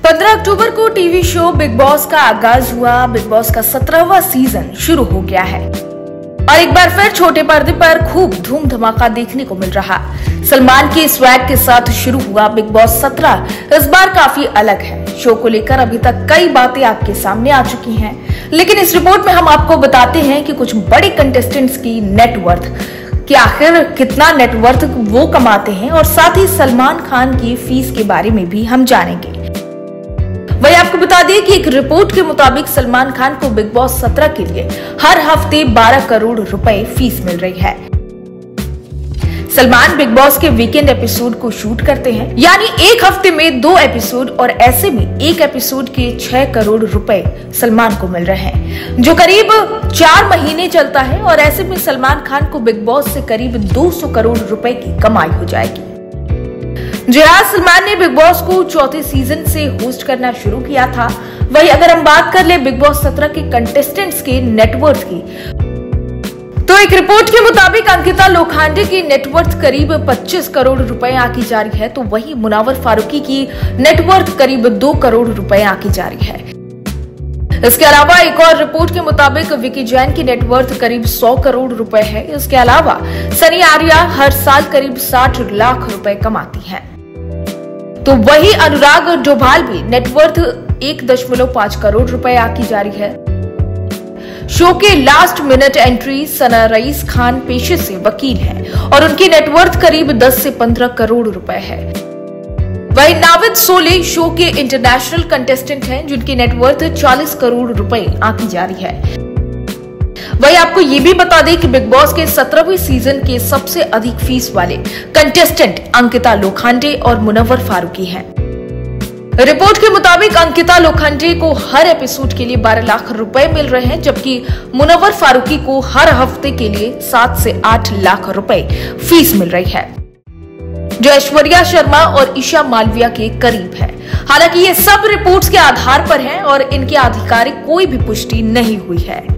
15 अक्टूबर को TV show big boss का आगाज हुआ। बिग बॉस का 17वां सीजन शुरू हो गया है और एक बार फिर छोटे पर्दे पर खूब धूम धमाका देखने को मिल रहा। सलमान के स्वैग के साथ शुरू हुआ बिग बॉस 17 इस बार काफी अलग है। शो को लेकर अभी तक कई बातें आपके सामने आ चुकी हैं, लेकिन इस रिपोर्ट में हम आपको बताते हैं कि कुछ बड़े कंटेस्टेंट्स की नेटवर्थ कि आखिर कितना नेटवर्थ वो कमाते हैं, और साथ ही सलमान खान की फीस के बारे में भी हम जानेंगे। वही आपको बता दें कि एक रिपोर्ट के मुताबिक सलमान खान को बिग बॉस 17 के लिए हर हफ्ते 12 करोड़ रुपए फीस मिल रही है। सलमान बिग बॉस के वीकेंड एपिसोड को शूट करते हैं, यानी एक हफ्ते में 2 एपिसोड, और ऐसे में एक एपिसोड के 6 करोड़ रुपए सलमान को मिल रहे हैं, जो करीब 4 महीने चलता है। और ऐसे में सलमान खान को बिग बॉस से करीब 200 करोड़ रुपए की कमाई हो जाएगी। जी हाँ, सलमान ने बिग बॉस को चौथे सीजन से होस्ट करना शुरू किया था। वही अगर हम बात कर ले बिग बॉस 17 के कंटेस्टेंट्स के नेटवर्थ की, तो एक रिपोर्ट के मुताबिक अंकिता लोखंडे की नेटवर्थ करीब 25 करोड़ रुपए आंकी जा रही है, तो वही मुनव्वर फारूकी की नेटवर्थ करीब 2 करोड़ रुपए आंकी जा रही है। इसके अलावा एक और रिपोर्ट के मुताबिक विकी जैन की नेटवर्थ करीब 100 करोड़ रुपए है। इसके अलावा सनी आर्या हर साल करीब 60 लाख रुपए कमाती हैं। तो वही अनुराग डोभाल भी नेटवर्थ 1.5 करोड़ रुपए आंकी जा रही है। शो के last minute entry Sana Raees Khan पेशे से वकील हैं और उनकी नेटवर्थ करीब 10 से 15 करोड़ रुपए है। वही नाविद सोले शो के इंटरनेशनल कंटेस्टेंट हैं, जिनकी नेटवर्थ 40 करोड़ रुपए आंकी जा रही है। वही आपको ये भी बता दें कि बिग बॉस के 17वें सीजन के सबसे अधिक फीस वाले कंटेस्टेंट अंकिता लोखंडे और मुनव्वर फारूकी हैं। रिपोर्ट के मुताबिक अंकिता लोखंडे को हर एपिसोड के लिए 12 लाख रुपए मिल रहे हैं, जबकि मुनव्वर फारूकी को हर हफ्ते के लिए 7 से 8 लाख रुपए फीस मिल रही है, जो ऐश्वर्या शर्मा और ईशा मालविया के करीब है। हालांकि ये सब रिपोर्ट्स के आधार पर हैं और इनकी आधिकारिक कोई भी पुष्टि नहीं हुई है।